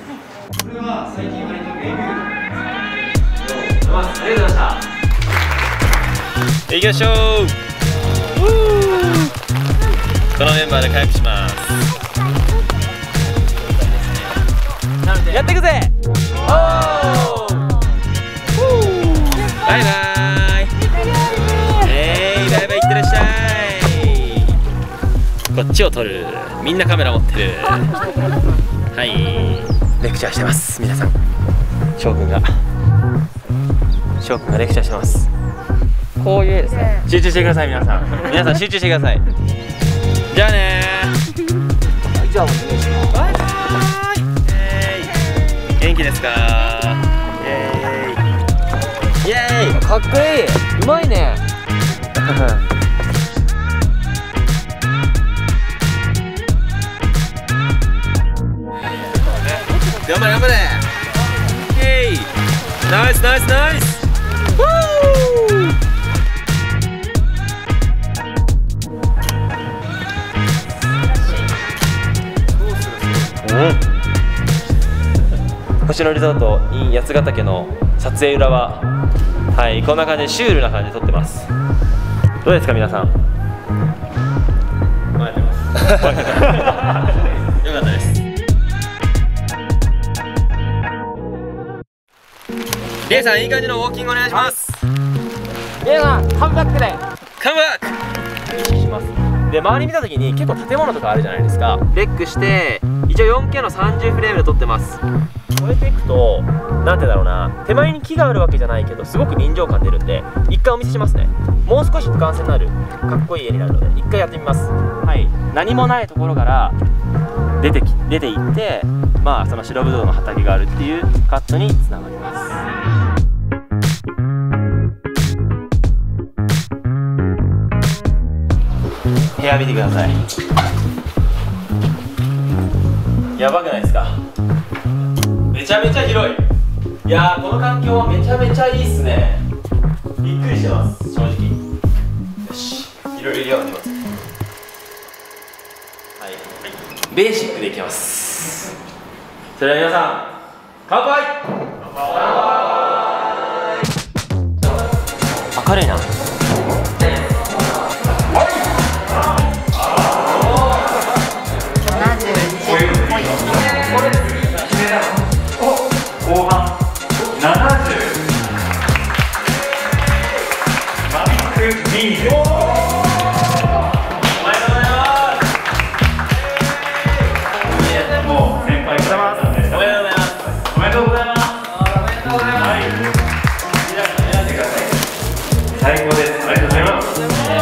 これは最近割とレビューとかありがとうございました。行きましょう。このメンバーで回復します。やっていくぜ。おー、バイバイ。バイバイ、いってらっしゃい。こっちを撮る。みんなカメラ持ってる。はい、レクチャーしてます。皆さん、翔くんがレクチャーしてます。こういう絵ですね。集中してください。皆さん集中してください。じゃあねー。じゃあお願いします。バイバイ。元気ですか？イエーイイエーイ。かっこいい。うまいね。頑張れ頑張れ。イエーイ。ナイスナイスナイス。星野リゾート in 八ヶ岳の撮影裏は、はい、こんな感じでシュールな感じで撮ってます。どうですか皆さん？映えてます。よかったです。リエさん、いい感じのウォーキングお願いします。 リエさん、カムバックでカムバック。意識します。で、周り見たときに結構建物とかあるじゃないですか。レックして一応 4K の30フレームで撮ってます。超えていくと、なんてだろうな、手前に木があるわけじゃないけどすごく臨場感出るんで、一回お見せしますね。もう少し俯瞰性のあるかっこいい絵になるので一回やってみます。はい、何もないところから出ていって、まあその白ぶどうの畑があるっていうカットにつながります。部屋見てください。やばくないですか？めちゃめちゃ広い。いやー、この環境はめちゃめちゃいいっすね。びっくりしてます、正直。よし、いろいろ入れようと思います。はい、ベーシックでいきます。それでは皆さん、乾杯。明るいな。 後半70マビックミール。おめでとうございます。もう先輩からおめでとうございます。おめでとうございます。おめでとうございます。はい、選んでください。最高です。ありがとうございます。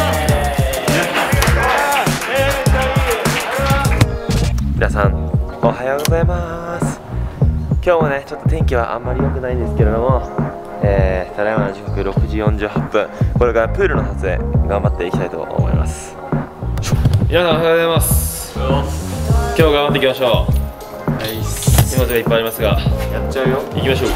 皆さん、おはようございます。今日もね、ちょっと天気はあんまり良くないんですけれども、ただいまの時刻6時48分、これからプールの撮影頑張っていきたいと思います。皆さんおはようございます。今日頑張っていきましょう。はい、荷物がいっぱいありますが、やっちゃうよ。行きましょう。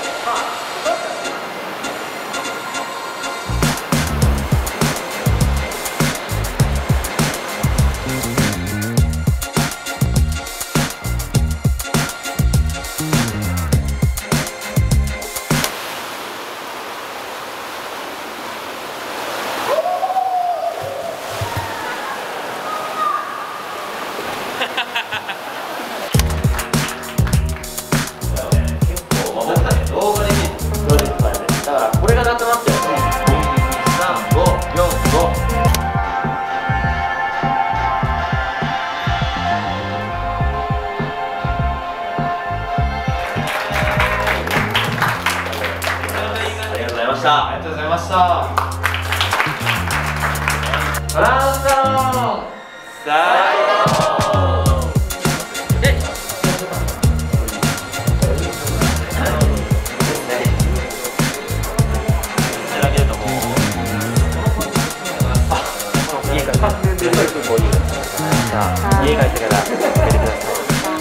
ありがとうございました。トランド最高。だけれども、家帰ってから開けてください。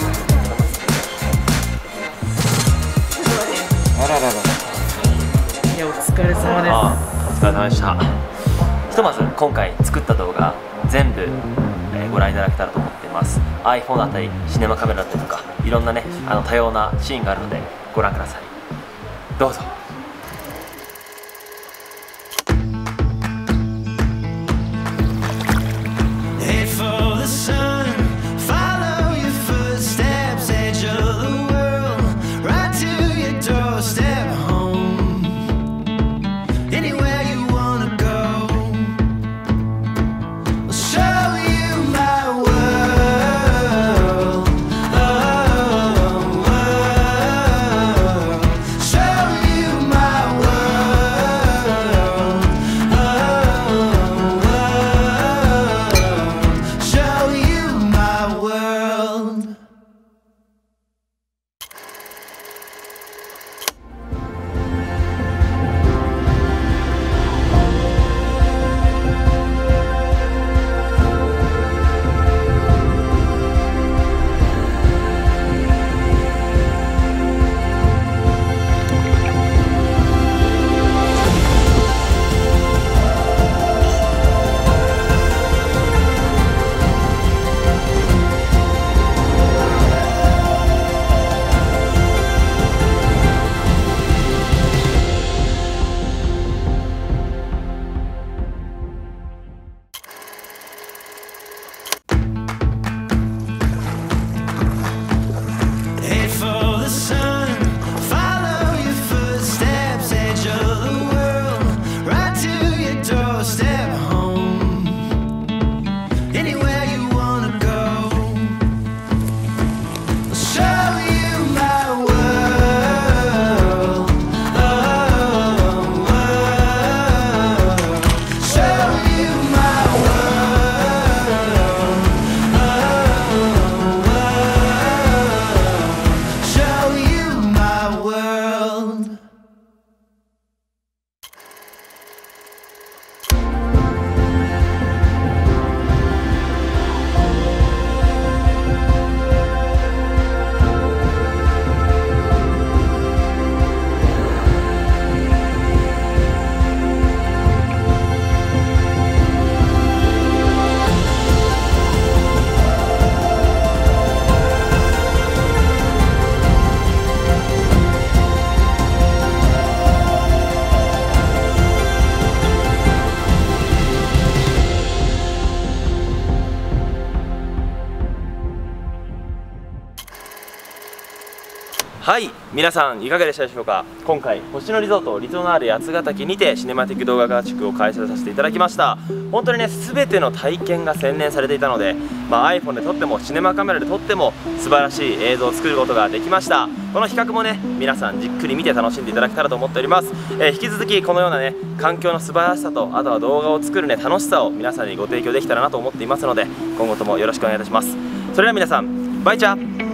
あららら。いや、お疲れ様です。お疲れ様でした。ひとまず今回作った動画全部、ご覧いただけたらと思っています。 iPhone だったりシネマカメラだったりとかいいろんなね多様なシーンがあるのでご覧ください。どうぞ。はい、皆さんいかがでしたでしょうか。今回星野リゾートリゾナーレ八ヶ岳にてシネマティック動画合宿を開催させていただきました。本当にね、全ての体験が洗練されていたので、iPhone で撮ってもシネマカメラで撮っても素晴らしい映像を作ることができました。この比較もね、皆さんじっくり見て楽しんでいただけたらと思っております。引き続きこのようなね、環境の素晴らしさと、あとは動画を作るね楽しさを皆さんにご提供できたらなと思っていますので、今後ともよろしくお願いいたします。それでは皆さん、バイチャー。